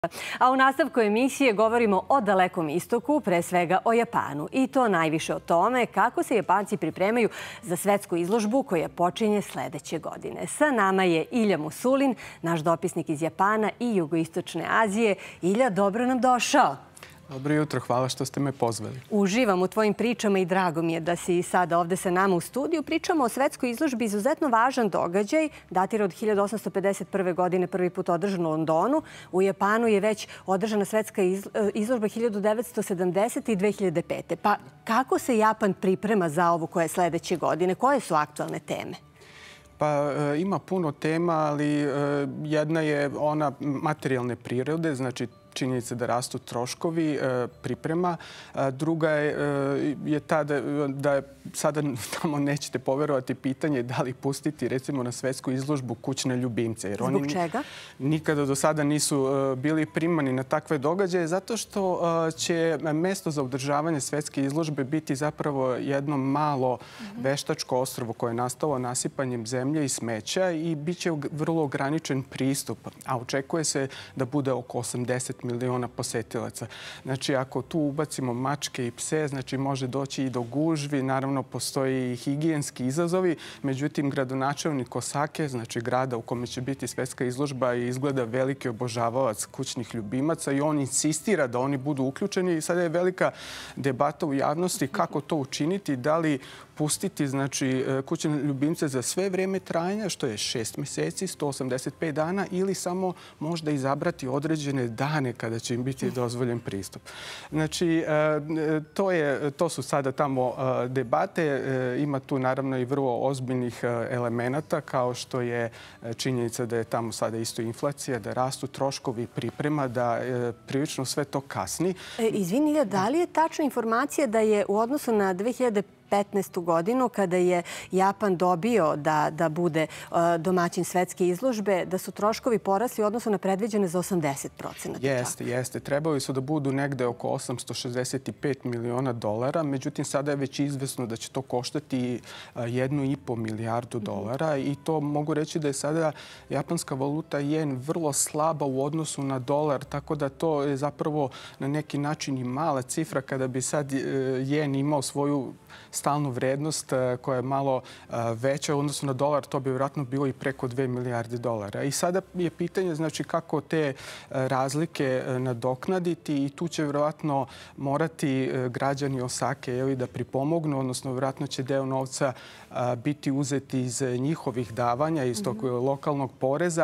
A u nastavku emisije govorimo o Dalekom istoku, pre svega o Japanu. I to najviše o tome kako se Japanci pripremaju za svetsku izložbu koja počinje sledeće godine. Sa nama je Ilja Musulin, naš dopisnik iz Japana i Jugoistočne Azije. Ilja, dobro nam došao. Dobro jutro, hvala što ste me pozvali. Uživam u tvojim pričama i drago mi je da si sada ovde sa nama u studiju. Pričamo o svetskoj izložbi, izuzetno važan događaj. Datira od 1851. godine, prvi put održan u Londonu. U Japanu je već održana svetska izložba 1970. i 2005. Pa kako se Japan priprema za ovo koje je sledeće godine? Koje su aktualne teme? Pa ima puno tema, ali jedna je ona materijalne prirode, znači činjenica da rastu troškovi priprema. Druga je ta da sada tamo nećete poverovati pitanje da li pustiti recimo na svetsku izložbu kućne ljubimce. Jer zbog čega? Nikada do sada nisu bili primani na takve događaje zato što će mesto za održavanje svetske izložbe biti zapravo jedno malo veštačko ostrvo koje je nastalo nasipanjem zemlje i smeća i bit će vrlo ograničen pristup, a očekuje se da bude oko 80 miliona posetilaca. Znači, ako tu ubacimo mačke i pse, znači može doći i do gužvi. Naravno, postoji i higijenski izazovi. Međutim, gradonačelnik Osake, znači grada u kome će biti svetska izložba, izgleda veliki obožavalac kućnih ljubimaca i on insistira da oni budu uključeni. I sada je velika debata u javnosti kako to učiniti, da li pustiti znači, kućne ljubimce za sve vreme trajanja, što je 6 meseci, 185 dana, ili samo možda izabrati određene dane kada će im biti dozvoljen pristup. Znači, to su sada tamo debate. Ima tu naravno i vrlo ozbiljnih elemenata, kao što je činjenica da je tamo sada isto inflacija, da rastu troškovi priprema, da prilično sve to kasni. Izvini, da li je tačna informacija da je u odnosu na 2015. godinu, kada je Japan dobio da bude domaćin svetske izložbe, da su troškovi porasli u odnosu na predviđene za 80%? Jeste. Trebali su da budu negde oko 865 miliona dolara. Međutim, sada je već izvesno da će to koštati 1,5 milijardu dolara i to mogu reći da je sada japanska valuta jen vrlo slaba u odnosu na dolar, tako da to je zapravo na neki način i mala cifra. Kada bi sad jen imao svoju stalnu vrednost koja je malo veća u odnosu na dolar, to bi vjerojatno bilo i preko 2 milijarde dolara. I sada je pitanje znači, kako te razlike nadoknaditi i tu će vjerojatno morati građani Osake da pripomognu, odnosno vjerojatno će deo novca biti uzeti iz njihovih davanja, iz tog lokalnog poreza.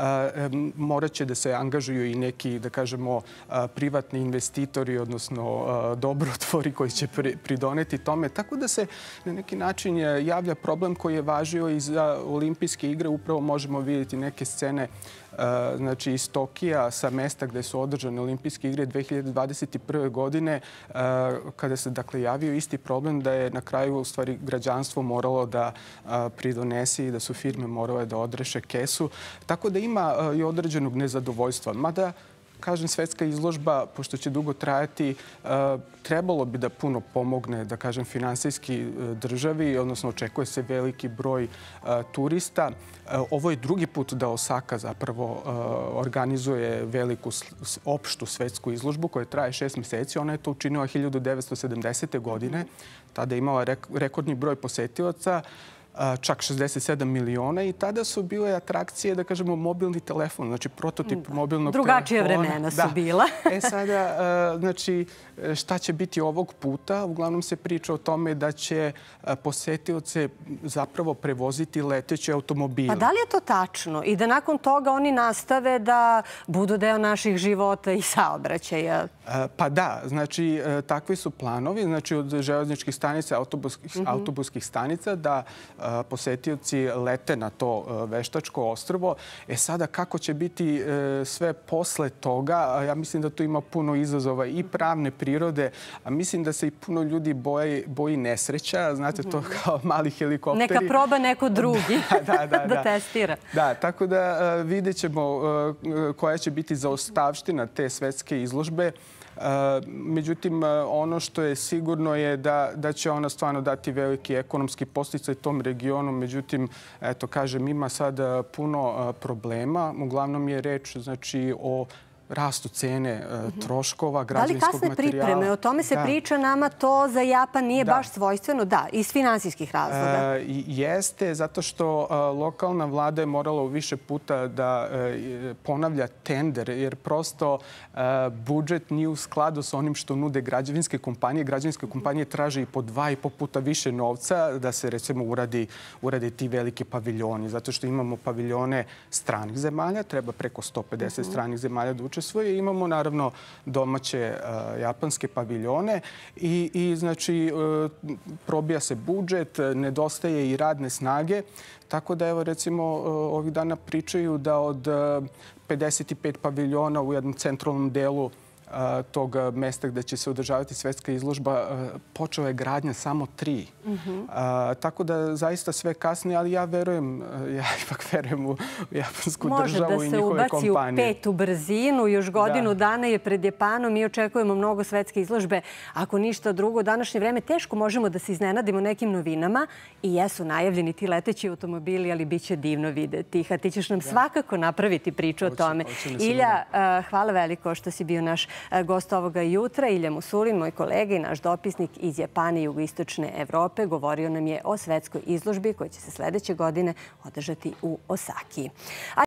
Morat će da se angažuju i neki, da kažemo, privatni investitori, odnosno dobrotvori koji će pridoneti tome. Tako da se na neki način javlja problem koji je važio i za olimpijske igre. Upravo možemo vidjeti neke scene znači iz Tokija, sa mesta gde su održane olimpijske igre 2021. godine, kada se dakle javio isti problem da je na kraju u stvari građanstvo moralo da pridonese i da su firme morale da odreše kesu. Tako da ima i određenog nezadovoljstva. Mada, kažem, svetska izložba, pošto će dugo trajati, trebalo bi da puno pomogne, da kažem, finansijski državi, odnosno očekuje se veliki broj turista. Ovo je drugi put da Osaka zapravo organizuje veliku opštu svetsku izložbu koja traje 6 meseci. Ona je to učinila 1970. godine. Tada je imala rekordni broj posetilaca, čak 67 miliona i tada su bile atrakcije, da kažemo, mobilni telefon, znači prototip mobilnog telefona. Drugačije vremena su bila. Sada, znači, šta će biti ovog puta? Uglavnom se priča o tome da će posetioce zapravo prevoziti leteće automobile. Pa da li je to tačno? I da nakon toga oni nastave da budu deo naših života i saobraćaja? Pa da, znači, takvi su planovi, znači od železničkih stanica, autobuskih stanica, da posetioci lete na to veštačko ostrvo. Sada, kako će biti sve posle toga? Ja mislim da tu ima puno izazova i pravne prirode, a mislim da se i puno ljudi boji nesreća. Znate, to kao mali helikopteri. Neka proba neko drugi da testira. Da, tako da vidjet ćemo koja će biti zaostavština te svetske izložbe. Međutim, ono što je sigurno je da će ona stvarno dati veliki ekonomski podsticaj tom regionu. Međutim, eto, kažem, ima sad puno problema. Uglavnom je reč, znači, o rastu cene troškova, građevinskog materijala. Da li kasne pripreme? O tome se priča, nama to za Japan nije baš svojstveno. Da, iz finansijskih razloga. Jeste, zato što lokalna vlada je morala više puta da ponavlja tender, jer prosto budžet nije u skladu sa onim što nude građevinske kompanije. Građevinske kompanije traže i po 2,5 puta više novca da se, recimo, urade ti veliki paviljoni. Zato što imamo paviljone stranih zemalja, treba preko 150 stranih zemalja da učestvuje. Imamo, naravno, domaće japanske paviljone i znači, probija se budžet, nedostaje i radne snage. Tako da, evo, recimo, ovih dana pričaju da od 55 paviljona u jednom centralnom delu tog mesta gde će se održavati svetska izložba, počela je gradnja samo 3. Tako da zaista sve kasni, ali ja ipak verujem u japansku državu i njihove kompanije. Može da se ubaci u 5. brzinu. Još godinu dana je pred Japanom. Mi očekujemo mnogo svetske izložbe. Ako ništa drugo, u današnje vreme teško možemo da se iznenadimo nekim novinama i jesu najavljeni ti leteći automobili, ali bit će divno videti ih. A ti ćeš nam svakako napraviti priču o tome. Ilja, hvala veliko što si bio naš gost ovoga jutra. Ilja Musulin, moj kolega i naš dopisnik iz Japana i jugoistočne Evrope, govorio nam je o svetskoj izložbi koja će se sledeće godine održati u Osaki.